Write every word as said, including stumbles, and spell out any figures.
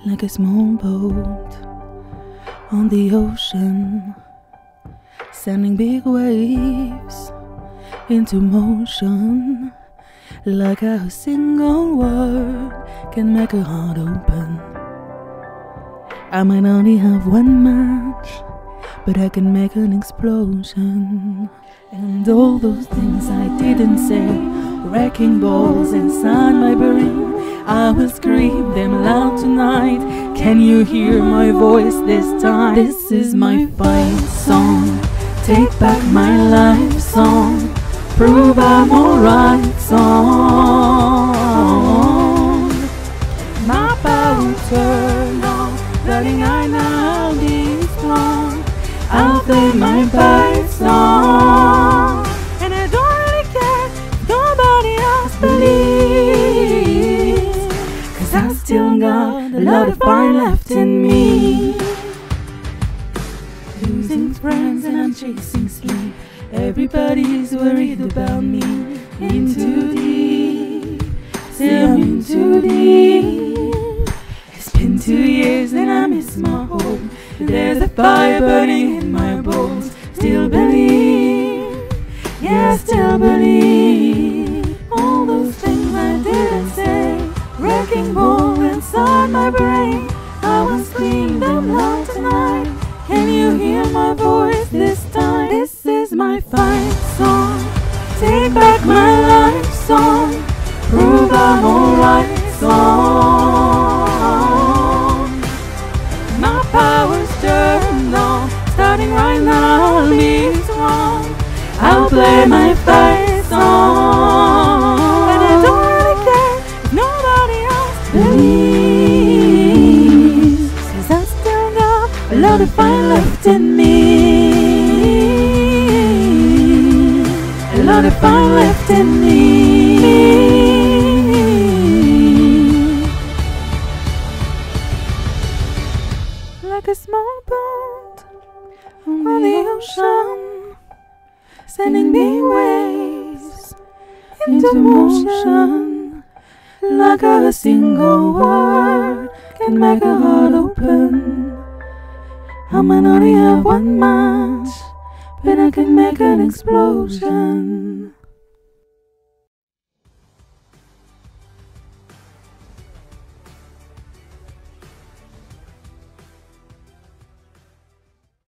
like a small boat on the ocean, sending big waves into motion, like a single word can make a heart open. I might only have one match, but I can make an explosion. And all those things I didn't say, wrecking balls inside my brain, I will scream them loud tonight. Can you hear my voice this time? This is my fight song, take back my life song, prove I'm alright song. My power turn on, letting I now be strong. I'll play my fight song, and I don't really care if nobody else believes, 'cause I still got a lot of fire left in me. Losing friends and I'm chasing sleep, everybody's worried about me. In too deep, still in too deep. It's been two years and I miss my home. There's a fire burning in my bones. Still believe, yeah, still believe. All those things I didn't say, wrecking ball inside my brain, I will scream them loud tonight. Can you hear my voice this time? This is my fight song, take back my life song, prove I'm alright song. My power's turned on, starting right now, I'll be strong. I'll play my fight song, and I don't really care if nobody else believes, 'cause I still got a lot of fire left in me. A lot of fire left in me. Like a small boat on the ocean, sending big waves into motion, like a single word can make a heart open. I might only have one match, but I can make an explosion.